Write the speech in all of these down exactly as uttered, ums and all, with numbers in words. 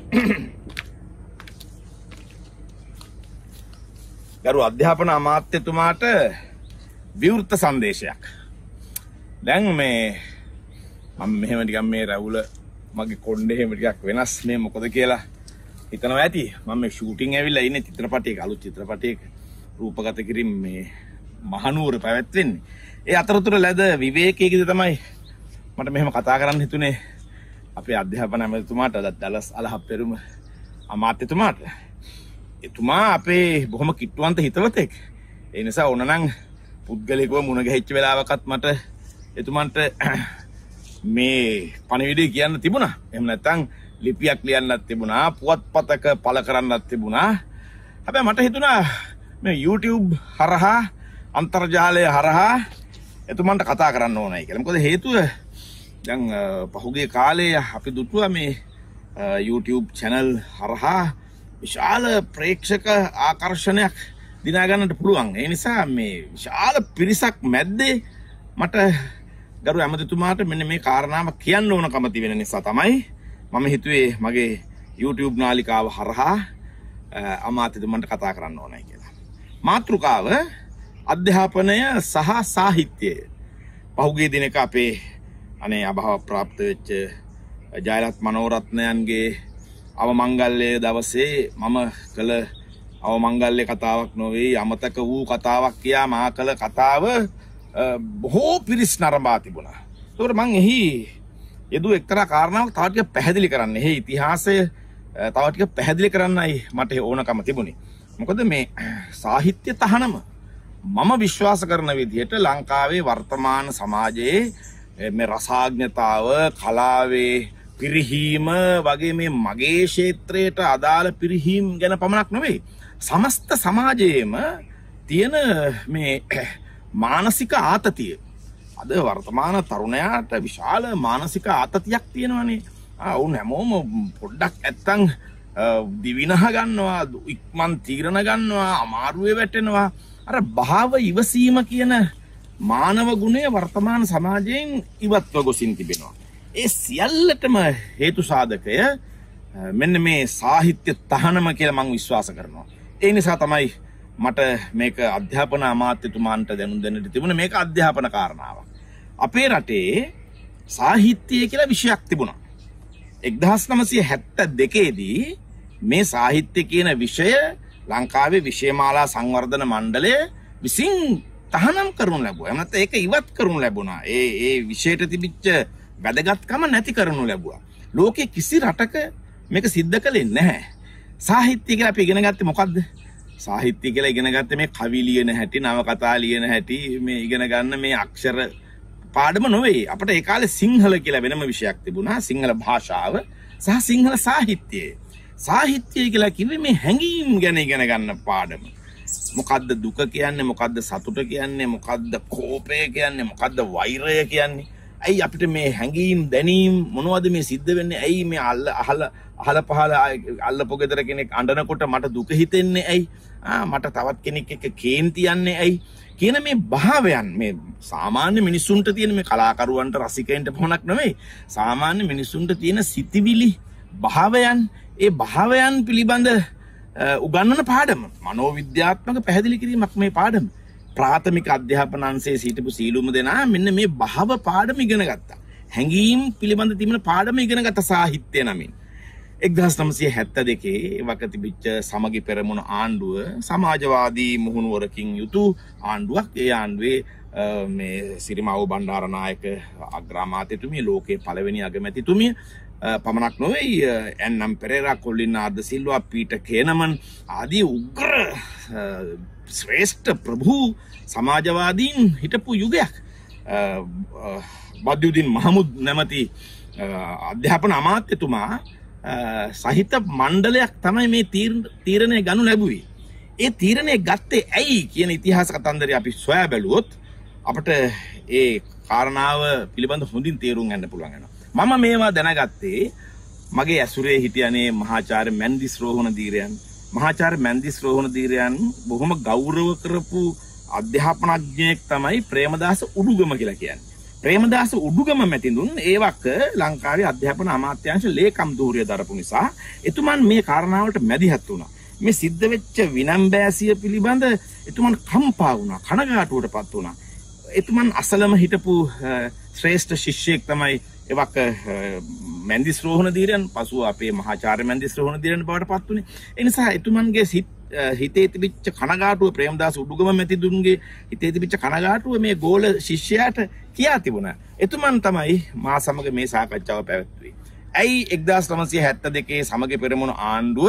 ගරු අධ්‍යාපන අමාත්‍යතුමාට විවෘත සංදේශයක්. දැන් මේ මම මෙහෙම ටිකක් මේ රැවුල මගේ කොණ්ඩේ එහෙම ටිකක් වෙනස් නේ මොකද කියලා හිතනවා ඇති. මම මේ ෂූටින් ඇවිල්ලා ඉන්නේ චිත්‍රපටයක අලුත් චිත්‍රපටයක රූපගත කිරීම මේ මහනුවර පැවැත්වෙන්නේ. ඒ අතරතුර ලැබ විවේකයේදී තමයි මට මෙහෙම කතා කරන්න හිතුනේ අපේ අධ්‍යාපන අමාත්‍යතුමාට දලස් අලහප්පෙරුම අමාත්‍යතුමාට. එතුමා අපේ බොහොම කිට්ටුවන්ත හිතවතෙක්. ඒ නිසා ඕනනම් පුද්ගලිකව මුණ ගැහිච්ච වෙලාවකත් මට එතුමන්ට මේ පණිවිඩය කියන්න තිබුණා. එහෙම නැත්නම් ලිපියක් ලියන්නත් තිබුණා, පුවත්පතක පළ කරන්නත් තිබුණා. හැබැයි මට හිතුණා මේ YouTube හරහා අන්තර්ජාලය හරහා එතුමන්ට කතා කරන්න ඕනයි කියලා. මොකද හේතුව දැන් පහුගිය කාලේ අපි දුටුවා මේ YouTube channel හරහා විශාල ප්‍රේක්ෂක ආකර්ෂණයක් දිනා ගන්නට පුළුවන්. ඒ නිසා මේ විශාල පිරිසක් මැද්දේ මට ගරු ඇමතිතුමාට මෙන්න මේ කාරණාව කියන්න ඕනකම තිබෙන නිසා තමයි මම හිතුවේ මගේ YouTube නාලිකාව හරහා අමාත්‍යතුමන්ට කතා කරන්න ඕනයි කියලා. මාතෘකාව අධ්‍යාපනය සහ සාහිත්‍යය. පහුගිය දිනක අපේ අනේ අභාව ප්‍රාප්ත වෙච්ච ජයලත් මනෝරත්නයන්ගේ අවමංගල්‍ය දවසේ මම කළ අවමංගල්‍ය කතාවක් නොවේ අමතක වූ කතාවක් කියා මා කළ කතාව බොහෝ පිරිස් නරඹා තිබුණා. ඒකට මම එහි යෙදු එක්තරා කාරණාවක් තව ටික පැහැදිලි කරන්න. එහි ඉතිහාසය තව ටික පැහැදිලි කරන්නයි මට ඕනකම තිබුණේ. මොකද මේ සාහිත්‍ය තහනම මම විශ්වාස කරන විදිහට ලංකාවේ වර්තමාන සමාජයේ මේ රසාඥතාව කලාවේ පිරිහීම වගේ මේ මගේ ක්ෂේත්‍රයට අදාළ පිරිහීම් ගැන පමණක් නෙවෙයි සමස්ත සමාජයේම තියෙන මේ මානසික ආතතිය. අද වර්තමාන තරුණයාට විශාල මානසික ආතතියක් තියෙනවානේ. ආ උන් හැමෝම පොඩ්ඩක් නැත්තම් දිවිනහ ගන්නවා, ඉක්මන් තීරණ ගන්නවා, අමාරුවේ වැටෙනවා. අර භාව ඉවසීම කියන මානව ගුණය වර්තමාන සමාජයෙන් ඉවත්ව ගොසින් තිබෙනවා. ඒ සියල්ලටම හේතු සාධකය මෙන්න මේ සාහිත්‍ය තහනම කියලා මම විශ්වාස කරනවා. ඒ නිසා තමයි මට මේක අධ්‍යාපන අමාත්‍යතුමාන්ට දැනුම් දෙන්නට තිබුණේ. මේක අධ්‍යාපන කාරණාවක්. අපේ රටේ සාහිත්‍යය කියලා විෂයක් තිබුණා. එක්දහස් නවසිය හැත්තෑ දෙකේ දී මේ සාහිත්‍ය කියන විෂය ලංකාවේ විෂයමාලා සංවර්ධන මණ්ඩලය විසින් තහනම් කරනු ලැබුවා. එහෙම නැත්නම් ඒක ඉවත් කරනු ලැබුණා. ඒ ඒ විෂයට තිබිච්ච වැදගත්කම නැති කරනු ලැබුවා. ලෝකේ කිසි රටක මේක සිද්ධ කළේ නැහැ. සාහිත්‍ය කියලා අපි ඉගෙන ගත්තේ මොකද්ද? සාහිත්‍ය කියලා ඉගෙන ගත්තේ මේ කවි ලියන හැටි, නවකතා ලියන හැටි, මේ ඉගෙන ගන්න මේ අක්ෂර පාඩම නොවේ. අපිට ඒ කාලේ සිංහල කියලා වෙනම විෂයක් තිබුණා. සිංහල භාෂාව සහ සිංහල සාහිත්‍යය. සාහිත්‍යය කියලා කිව්වේ මේ හැඟීම් ගැන ඉගෙන ගන්න පාඩම. මොකද්ද දුක කියන්නේ, මොකද්ද සතුට කියන්නේ, මොකද්ද කෝපය කියන්නේ, මොකද්ද වෛරය කියන්නේ? ඇයි අපිට මේ හැඟීම් දැනීම් මොනවද මේ සිද්ධ වෙන්නේ? ඇයි මේ අල්ල අහල අහල පහල අල්ලපු ගෙදර කෙනෙක් අඬනකොට මට දුක හිතෙන්නේ ඇයි? ආ මට තවත් කෙනෙක් එක්ක කේන්ති යන්නේ ඇයි? කියන මේ භාවයන් මේ සාමාන්‍ය මිනිසුන්ට තියෙන මේ කලාකරුවන්ට රසිකයන්ට පමණක් නෙවෙයි සාමාන්‍ය මිනිසුන්ට තියෙන සිතිවිලි භාවයන් ඒ භාවයන් පිළිබඳ උගන්වන පාඩම මනෝවිද්‍යාත්මක පැහැදිලි කිරීමක් මේ පාඩම. ප්‍රාථමික අධ්‍යාපන අංශයේ සිටපු සීලුම දෙනා මෙන්න මේ භාව පාඩම ඉගෙන ගත්තා. හැඟීම් පිළිබඳ තිබෙන පාඩම ඉගෙන ගත්ත සාහිත්‍ය නමින්. එක්දහස් නවසිය හැත්තෑ දෙකේ වක තිබිච්ච සමගි පෙරමුණ ආණ්ඩුව සමාජවාදී මුහුණුවරකින් යුතු ආණ්ඩුවක්. ඒ ආණ්ඩුවේ මේ සිරිමාවෝ බණ්ඩාරනායක අග්‍රාමාත්‍යතුමිය ලෝකයේ පළවෙනි අගමැතිතුමිය පමණක් නොවේ එන්.එම්. පෙරේරා, කොලින් ආර්ද සිල්වා, පීටර් කේනමන් ආදී උග්‍ර ශ්‍රේෂ්ඨ ප්‍රභූ සමාජවාදීන් හිටපු යුගයක්. බද්දුදීන් මහමුද් නැමැති අධ්‍යාපන අමාත්‍යතුමා සහිත මණ්ඩලයක් තමයි මේ තීරණය ගනු ලැබුවේ. ඒ තීරණය ගත්තේ ඇයි කියන ඉතිහාස කතන්දරය අපි සොයා බැලුවොත් අපිට ඒ කාරණාව පිළිබඳ හොඳින් තේරුම් ගන්න පුළුවන් වෙනවා. මම මේවා දැනගත්තේ මගේ ඇසුරේ හිටියනේ මහාචාර්ය මැන්දිස් රෝහණ දීරයන්. මහාචාර්ය මැන්දිස් රෝහණ දීරයන් බොහොම ගෞරව කරපු අධ්‍යාපනඥයෙක් තමයි ප්‍රේමදාස උඩුගම කියලා කියන්නේ. ප්‍රේමදාස උඩුගම මැතිඳුන් ඒවක ලංකාවේ අධ්‍යාපන අමාත්‍යාංශ ලේකම් ධූරිය දරපු නිසා එතුමන් මේ කාරණාවට මැදිහත් වුණා. මේ සිද්ධ වෙච්ච විනම්බෑසිය පිළිබඳ එතුමන් කම්පා වුණා, කනගාටුවටපත් වුණා. එතුමන් අසලම හිටපු ශ්‍රේෂ්ඨ ශිෂ්‍යයෙක් තමයි එවක මැන්දිස් රෝහණ දීරයන්, පසුව අපේ මහාචාර්ය මැන්දිස් රෝහණ දීරයන් බවට පත් වුණේ. ඒ නිසා එතුමන්ගේ සිත් හිතේ තිබිච්ච කනගාටුව, ප්‍රේමදාස උඩුගම මැතිතුන්ගේ හිතේ තිබිච්ච කනගාටුව මේ ගෝල ශිෂ්‍යයාට කියා තිබුණා. එතුමන් තමයි මා සමග මේ සාකච්ඡාව පැවැත්වුවේ. ඇයි එක්දාස් නවසිය හැත්තෑ දෙකේ සමග පෙරමුණු ආණ්ඩුව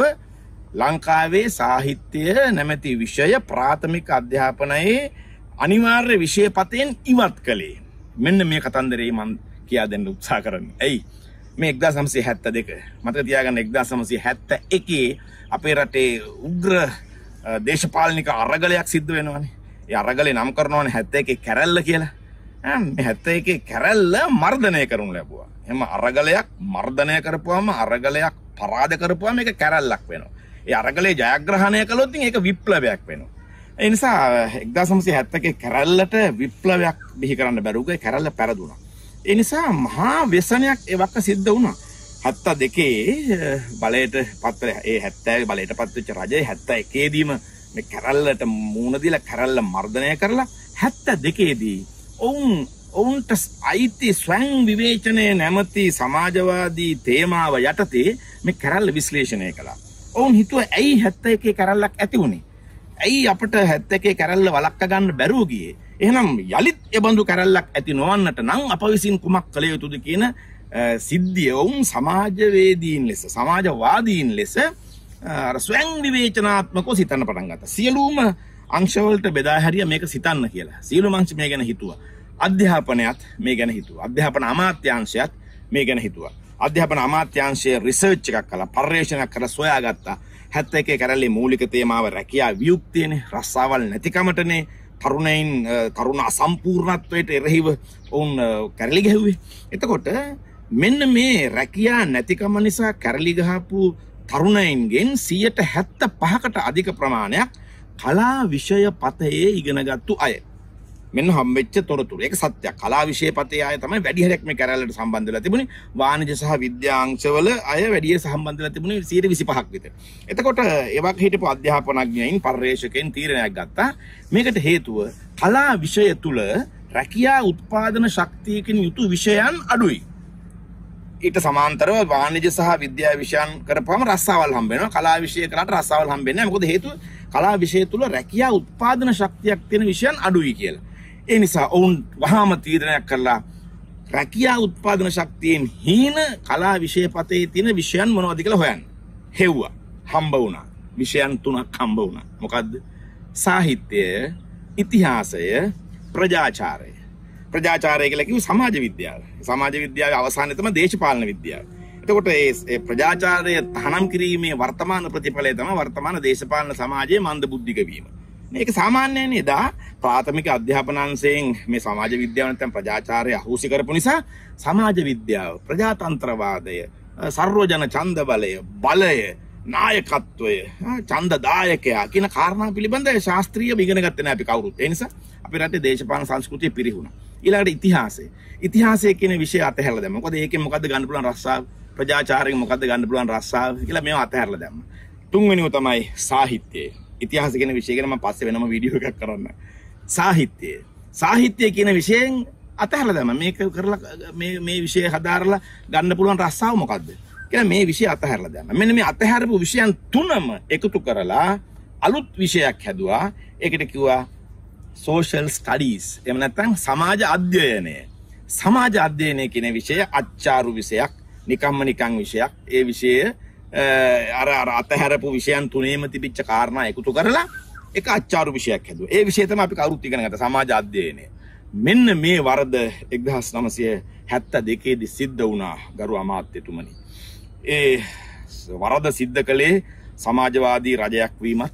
ලංකාවේ සාහිත්‍ය නැමැති විෂය ප්‍රාථමික අධ්‍යාපනයේ අනිවාර්ය විෂය පතෙන් ඉවත් කළේ? මෙන්න මේ කතන්දරේ මම කියා දෙන්න උත්සාහ කරන්නේ. ඇයි මේ එක්දාස් නවසිය හැත්තෑ දෙක මතක තියාගන්න. එක්දාස් නවසිය හැත්තෑ එකේ අපේ රටේ උග්‍ර දේශපාලනික අරගලයක් සිද්ධ වෙනවනේ. ඒ අරගලේ නම් කරනවනේ හැත්තෑ එකේ කැරැල්ල කියලා. මේ හැත්තෑ එකේ කැරැල්ල මර්ධනය කරනු ලැබුවා. එහෙම අරගලයක් මර්ධනය කරපුවාම, අරගලයක් පරාද කරපුවාම මේක කැරැල්ලක් වෙනවා. ඒ අරගලේ ජයග්‍රහණය කළොත් ඒක විප්ලවයක් වෙනවා. ඒ නිසා එක්දාස් නවසිය හැත්තෑ එකේ කැරැල්ලට විප්ලවයක් බිහි කරන්න බැරුව ඒ කැරැල්ල පෙරදුනා. ඒ නිසා මහා ව්‍යසනයක් ඒවක සිද්ධ වුණා. හැත්තෑ දෙකේ බලයට පත් වෙලා, ඒ හැත්තෑ බලයට පත් වෙච්ච රජය හැත්තෑ එකේදීම මේ කැරැල්ලට මූණ දීලා කැරැල්ල මර්ධනය කරලා හැත්තෑ දෙකේදී ඔවුන් ඔවුන්ට අයිති ස්වයං විවේචනය නැමැති සමාජවාදී තේමාව යටතේ මේ කැරැල්ල විශ්ලේෂණය කළා. ඔවුන් හිතුවා ඇයි හැත්තෑ එකේ කැරැල්ලක් ඇති වුණේ? ඇයි අපිට හැත්තෑ එකේ කැරැල්ල වළක්වා ගන්න බැරුව ගියේ? එහෙනම් යලිත් ඒ බඳු කැරැල්ලක් ඇති නොවන්නට නම් අප විසින් කුමක් කළ යුතුද කියන සිද්ධිය ඔවුන් සමාජවේදීන් ලෙස, සමාජවාදීන් ලෙස අර ස්වයං විවේචනාත්මකව සිතන්න පටන් ගත්තා. සියලුම අංශවලට බෙදා හැරිය මේක සිතන්න කියලා. සියලුම අංශ මේ ගැන හිතුවා. අධ්‍යාපනයත් මේ ගැන හිතුවා. අධ්‍යාපන අමාත්‍යාංශයත් මේ ගැන හිතුවා. අධ්‍යාපන අමාත්‍යාංශයේ රිසර්ච් එකක් කළා, පර්යේෂණයක් කරලා සොයාගත්තා. හැත්තෑ එකේ කැරැල්ලේ මූලික තේමාව රැකියා වියුක්තියනේ, රස්සාවල් නැතිකමටනේ. තරුණයින් තරුණ අසම්පූර්ණත්වයට එරෙහිව ඔවුන් කැරලි ගැහුවේ. එතකොට මෙන්න මේ රැකියා නැතිකම නිසා කැරලි ගහපු තරුණයින්ගෙන් සියයට හැත්තෑ පහකට අධික ප්‍රමාණයක් කලා විෂය පතයේ ඉගෙනගත්තු අය. මෙන්න හම්බෙච්ච තොරතුරු. ඒක සත්‍යයක්. කලා විෂය පතයේ අය තමයි වැඩි හරියක් මේ කැරැල්ලට සම්බන්ධ වෙලා තිබුණේ. වාණිජ්‍ය සහ විද්‍යාංශවල අය වැඩි සම්බන්ධ වෙලා තිබුණේ සියයට විසිපහක් විතර. එතකොට ඒවක හිටපු අධ්‍යාපනඥයින්, පර්යේෂකයන් තීරණයක් ගත්තා. මේකට හේතුව කලා විෂය තුල රැකියා උත්පාදන ශක්තියකින් යුතු විෂයන් අඩුයි. ඊට සමාන්තරව වාණිජ්‍ය සහ විද්‍යා විෂයන් කරපුවම රස්සාවල් හම්බ වෙනවා. කලා විෂය කරාට රස්සාවල් හම්බෙන්නේ නැහැ. මොකද හේතුව කලා විෂය තුල රැකියා උත්පාදන ශක්තියක් තියෙන විෂයන් අඩුයි කියලා. ඒ නිසා ඔවුන් වහාම තීරණයක් කළා රැකියා උත්පාදන ශක්තියෙන් හීන කලා විෂය පතේ තියෙන විෂයන් මොනවද කියලා හොයන්න. හෙව්වා. හම්බ වුණා. විෂයන් තුනක් හම්බ වුණා. මොකද්ද? සාහිත්‍යය, ඉතිහාසය, ප්‍රජාචාරය. ප්‍රජාචාරය කියලා කිව්ව සමාජ විද්‍යාව. සමාජ විද්‍යාවේ අවසානයේ තමයි දේශපාලන විද්‍යාව. එතකොට මේ ප්‍රජාචාරය තහනම් කිරීමේ වර්තමාන ප්‍රතිඵලය තමයි වර්තමාන දේශපාලන සමාජයේ මන්ද බුද්ධික වීම. මේක සාමාන්‍යයෙන් එදා ප්‍රාථමික අධ්‍යාපනාංශයෙන් මේ සමාජ විද්‍යාව නැත්නම් ප්‍රජාචාරය අහුසි කරපු නිසා සමාජ විද්‍යාව, ප්‍රජාතන්ත්‍රවාදය, සර්වජන ඡන්ද බලය, බලය, නායකත්වය, ඡන්දදායකයා කියන කාරණා පිළිබඳ ශාස්ත්‍රීය ඉගෙන ගත්තේ නැහැ අපි කවුරුත්. ඒ නිසා අපේ රටේ දේශපාලන සංස්කෘතිය පිරිහුණා. ඊළඟට ඉතිහාසය. ඉතිහාසය කියන විෂය අතහැරලා දැම්මා. මොකද ඒකෙන් මොකද්ද ගන්න පුළුවන් රස්සාව? ප්‍රජාචාරයෙන් මොකද්ද ගන්න පුළුවන් රස්සාව කියලා මේවා අතහැරලා දැම්මා. තුන්වෙනිව තමයි සාහිත්‍යය. ඉතිහාස කියන විෂය ගැන මම පස්සේ වෙනම වීඩියෝ එකක් කරන්න. සාහිත්‍යය. සාහිත්‍ය කියන විෂයෙන් අතහැරලා දැම්මා. මේක කරලා මේ මේ විෂය හදාරලා ගන්න පුළුවන් රස්සාව මොකද්ද? කියලා මේ විෂය අතහැරලා දැම්මා. මෙන්න මේ අතහැරපු විෂයන් තුනම එකතු කරලා අලුත් විෂයක් හැදුවා. ඒකට කිව්වා social studies. එහෙම නැත්නම් සමාජ අධ්‍යයනය. සමාජ අධ්‍යයනය කියන විෂය අච්චාරු විෂයක්, නිකම්ම නිකං විෂයක්. ඒ විෂය අර අර අතහැරපු විෂයන් තුනේම තිබිච්ච කාරණා එකතු කරලා එක අච්චාරු විෂයක් හැදුවා. ඒ විෂය තමයි අපි කවුරුත් ඉගෙන ගත්ත සමාජ අධ්‍යයනය. මෙන්න මේ වරද එක්දාස් නවසිය හැත්තෑ දෙකේ දී සිද්ධ වුණා ගරු අමාත්‍යතුමනි. ඒ වරද සිද්ධ කළේ සමාජවාදී රජයක් වීමත්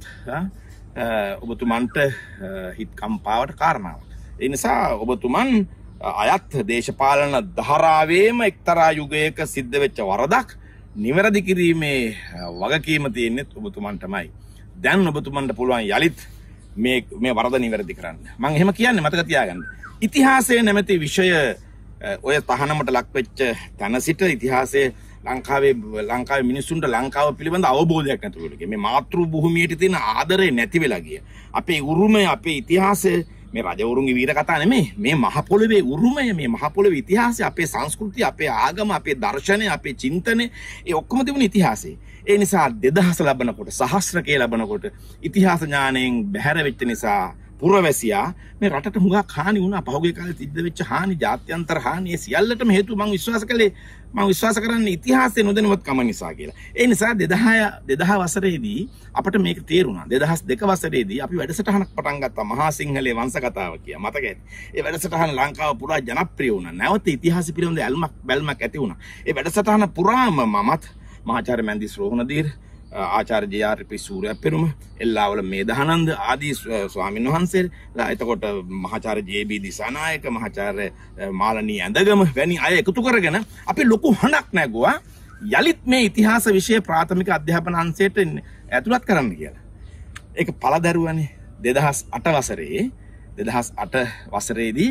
ඔබතුමන්ට හිත් කම්පාවට කාරණාවක්. ඒ නිසා ඔබතුමන් අයත් දේශපාලන ධාරාවේම එක්තරා යුගයක සිද්ධ වෙච්ච වරදක් නිවැරදි කිරීමේ වගකීම තියෙන්නේ ඔබතුමන්ටමයි. දැන් ඔබතුමන්ට පුළුවන් යලිත් මේ මේ වරද නිවැරදි කරන්න. මම එහෙම කියන්නේ මතක තියාගන්න. ඉතිහාසය නැමැති විෂය ඔය තහනමට ලක් වෙච්ච තැන සිට ඉතිහාසයේ ලංකාවේ ලංකාවේ මිනිසුන්ට ලංකාව පිළිබඳ අවබෝධයක් නැතුව ගියා. මේ මාතෘ භූමියට තියෙන ආදරය නැති වෙලා ගියා. අපේ උරුමය, අපේ ඉතිහාසය මේ රජවරුන්ගේ වීර කතා නෙමෙයි. මේ මහ පොළවේ උරුමය, මේ මහ පොළවේ ඉතිහාසය, අපේ සංස්කෘතිය, අපේ ආගම, අපේ දර්ශනය, අපේ චින්තනය, ඒ ඔක්කොම තිබුණ ඉතිහාසය. ඒ නිසා දෙදහස ලබනකොට, සහස්‍රකයේ ලබනකොට ඉතිහාස ඥාණයෙන් බැහැර වෙච්ච නිසා පුරවැසියා මේ රටට හුඟක් හානි වුණා. පහුගිය කාලේ සිද්ධ වෙච්ච හානි, ජාත්‍යන්තර හානි, ඒ සියල්ලටම හේතුව මම විශ්වාස කළේ මම විශ්වාස කරන්නේ ඉතිහාසයේ නොදැනුවත්කම නිසා කියලා. ඒ නිසා දෙදහස් වසරේදී අපිට මේක තේරුණා. දෙදහස් දෙක වසරේදී අපි වැඩසටහනක් පටන් ගත්තා, මහා සිංහලයේ වංශ කතාව කියලා. මතක ඇති. ඒ වැඩසටහන ලංකාව පුරා ජනප්‍රිය වුණා. නැවත ඉතිහාසය පිළිබඳ ඇල්මක් බැල්මක් ඇති වුණා. ඒ වැඩසටහන පුරාම මමත් මහාචාර්ය මැන්දිස් රෝහණදීර්, ආචාර්ය J R P Sooriyaperuma, Ellawala Medhananda ආදී ස්වාමීන් වහන්සේලා, එතකොට මහාචාර්ය ජේ බී දිසානායක, මහාචාර්ය මාලනී ඇඳගම වැනි අය එකතු කරගෙන අපි ලොකු හඬක් නැගුවා යලිත් මේ ඉතිහාස විෂය ප්‍රාථමික අධ්‍යාපන අංශයට ඇතුළත් කරන්න කියලා. ඒක පළදරුවනේ. දෙදහස් අට වසරේ දෙදහස් අට වසරේදී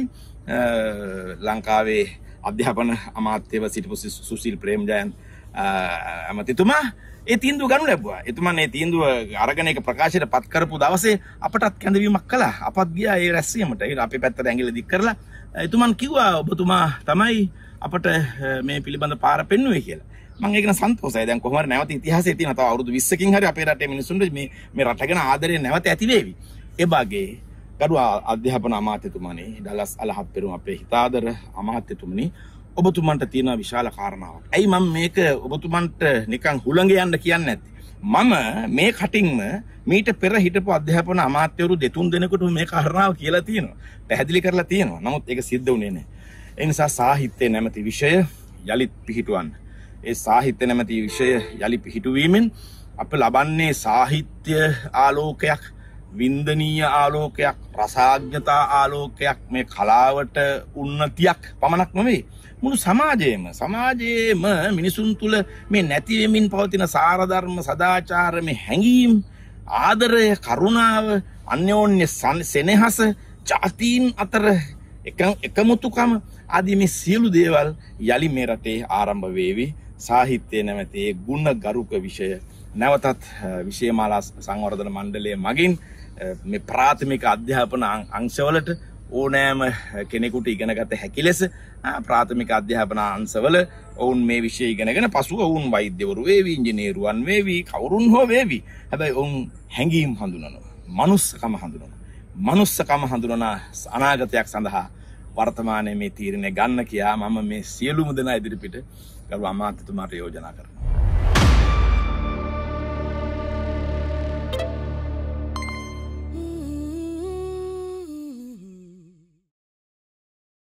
ලංකාවේ අධ්‍යාපන අමාත්‍යව සිටපු සුසිල් ප්‍රේමජයන්ත ඇමතිතුමා ඒ තීන්දුව ගනු ලැබුවා. එතුමන් ඒ තීන්දුව අරගෙන ඒක ප්‍රකාශයට පත් කරපු දවසේ අපටත් කැඳවීමක් කළා. අපත් ගියා ඒ රැස්වීමට. ඒක අපේ පැත්තට ඇඟිල්ල දික් කරලා එතුමන් කිව්වා ඔබතුමා තමයි අපට මේ පිළිබඳ පාර පෙන්වුවේ කියලා. මම ඒක ගැන සන්තෝෂයි. දැන් කොහොම හරි නැවත ඉතිහාසයේ තියෙන තව අවුරුදු විස්සකින් හරි අපේ රටේ මිනිස්සුන්ට මේ මේ රට ගැන ආදරය නැවත ඇති වේවි. ඒ වගේ ගරු අධ්‍යාපන අමාත්‍යතුමනි, ඩලස් අලහප්පෙරුම අපේ හිතාදර අමාත්‍යතුමනි, ඔබතුමන්ට තියෙන විශාල කාරණාවක්. ඇයි මම මේක ඔබතුමන්ට නිකන් හුළඟ යන්න කියන්නේ නැත්තේ? මම මේ කටින්ම මීට පෙර හිටපු අධ්‍යාපන අමාත්‍යවරු දෙතුන් දෙනෙකුට මේ කාරණාව කියලා තියෙනවා. පැහැදිලි කරලා තියෙනවා. නමුත් ඒක සිද්ධ වුණේ නැහැ. ඒ නිසා සාහිත්‍ය නැමැති විෂය යලිත් පිහිටුවන්න. ඒ සාහිත්‍ය නැමැති විෂය යලි පිහිටුවීමෙන් අප ලබන්නේ සාහිත්‍ය ආලෝකයක්, වින්දනීය ආලෝකයක්, රසාඥතා ආලෝකයක්, මේ කලාවට උන්නතියක් පමණක් නෙවෙයි, මුළු සමාජයේම සමාජයේම මිනිසුන් තුළ මේ නැති වෙමින් පවතින සාරධර්ම, සදාචාර, මේ හැඟීම්, ආදරය, කරුණාව, අන්‍යෝන්‍ය සෙනෙහස, ජාතීන් අතර එකමුතුකම ආදී මේ සියලු දේවල් යලි මේ රටේ ආරම්භ වේවි. සාහිත්‍ය නැමැති ගුණ ගරුක විෂය නැවතත් විෂයමාලා සංවර්ධන මණ්ඩලය මගින් මේ ප්‍රාථමික අධ්‍යාපන අංශවලට ඕනෑම කෙනෙකුට ඉගෙනගත හැකි ලෙස ප්‍රාථමික අධ්‍යාපන අංශවල ඔවුන් මේ විෂය ඉගෙනගෙන පසුව ඔවුන් වෛද්‍යවරු වේවි, ඉංජිනේරුවන් වේවි, කවුරුන් හෝ වේවි. හැබැයි ඔවුන් හැඟීම් හඳුනනවා, මනුස්සකම හඳුනනවා. මනුස්සකම හඳුනන අනාගතයක් සඳහා වර්තමානයේ මේ තීරණය ගන්න කියා මම මේ සියලුම දෙනා ඉදිරිපිට ගරු අමාත්‍යතුමාට යෝජනා කරනවා.